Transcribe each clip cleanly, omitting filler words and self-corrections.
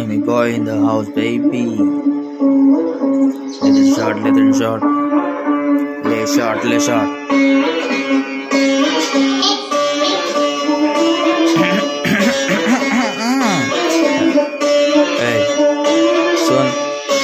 Enemy boy in the house, baby. Little shot, little shot. Lay shot, lay shot. Hey, सुन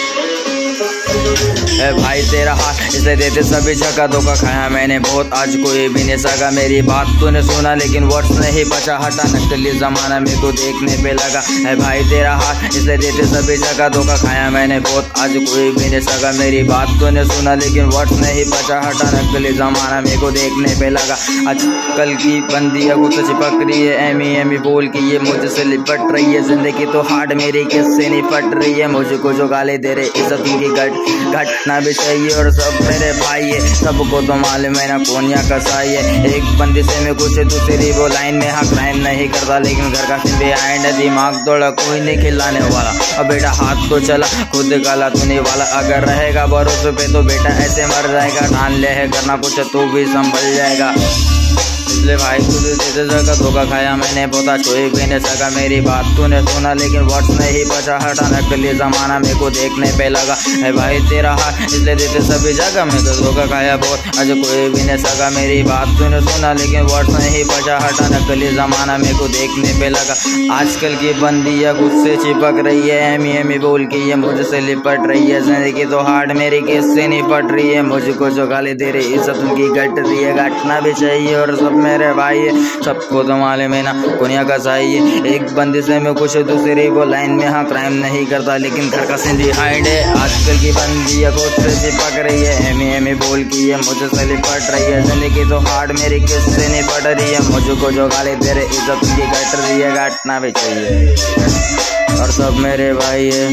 भाई तेरा हाथ इसे देते सभी जगह धोखा खाया मैंने बहुत, आज कोई भी नहीं सका मेरी बात तूने सुना लेकिन वर्ड्स नहीं बचा, हटा नकली जमाना मेरे को देखने पे लगा। है भाई तेरा हाथ इसे देते सभी जगह धोखा खाया मैंने बहुत, आज कोई भी नहीं सका मेरी बात तूने सुना लेकिन वर्ड्स नहीं बचा, हटा नकली जमाना मेरे को देखने पे लगा। आजकल की बंदी अगू तो चिपक रही है, एमी एमी बोल के ये मुझसे लिपट रही है, जिंदगी तो हार्ड मेरी किससे नहीं पट रही है, मुझको जो गाली दे रहे इज्जत की घटना भी चाहिए और सब मेरे भाई है, सबको तो मालूम है ना कौन या कसाई है। एक बंदी से मैं कुछ दूसरी वो लाइन में हाँ क्राइम नहीं करता लेकिन घर का सीन बिहाइंड है, दिमाग दौड़ा कोई नहीं खिलाने वाला, अब बेटा हाथ तो चला खुद काला तूने वाला, अगर रहेगा भरोसे पे तो बेटा ऐसे मर जाएगा, ठान ले है करना कुछ तो भी संभल जाएगा। इसलिए भाई तुझे देते जगह धोखा खाया मैंने बहुत, कोई भी नहीं सका मेरी बात तूने सुना लेकिन वर्ड्स नहीं बचा, हटा नकली जमाना मेरे को देखने पे लगा। है भाई तेरा हाथ इसलिए देते सभी जगह मैं तो धोखा खाया बहुत, आज कोई भी नहीं सका मेरी बात तूने सुना लेकिन वर्ड्स नहीं बचा, हटा नकली जमाना मेरे को देखने पे लगा। आजकल की बंदियाँ गुस्से चिपक रही है, एमी एमी बोल के ये मुझसे लिपट रही है, जिंदगी तो हार्ड मेरी किससे नहीं पट रही है, मुझको जो गाली दे रही इज्जत उनकी घट रही है, घटना भी चाहिए और सब मेरे भाई है, सबको तो मालूम है ना कुनिया का सही है। एक बंदी से मैं कुछ दूसरी वो लाइन में हाँ क्राइम नहीं करता लेकिन घर का सीन बिहाइंड है, आजकल की बंदी खुद से चिपक रही है, एमी एमी बोल के ये मुझसे लिपट रही है, जिंदगी तो हार्ड मेरी किससे नहीं पट रही है, मुझको जो गाली दे रहे इज्जत उनकी घट रही है, घटना भी चाहिए और सब मेरे भाई है,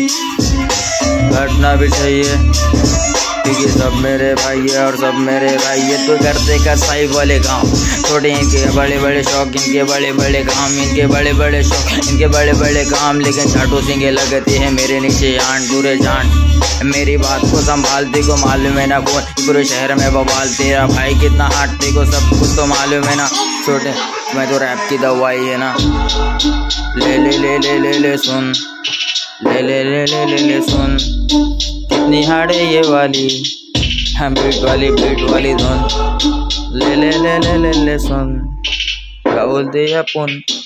घटना भी चाहिए क्योंकि सब मेरे भाई है और सब मेरे भाई है। तो करते का साई वाले गाँव छोटे, इनके बड़े बड़े शौक, इनके बड़े बड़े काम, इनके बड़े बड़े शौक, इनके बड़े बड़े काम, लेकिन झाटू सिंगे लगते हैं मेरे नीचे आंट दूरे जान, मेरी बात को संभालते को मालूम है ना कौन पूरे शहर में बवाल, तेरा भाई कितना हाटते को सब कुछ तो मालूम है ना छोटे, मैं तो रैप की दवाई है ना, ले ले ले ले ले ले सुन, ले ले ले ले ले ले सुन कितनी हाड़े ये वाली बीट वाली धुन, ले ले ले ले ले ले सुन क्या बोलते अपन।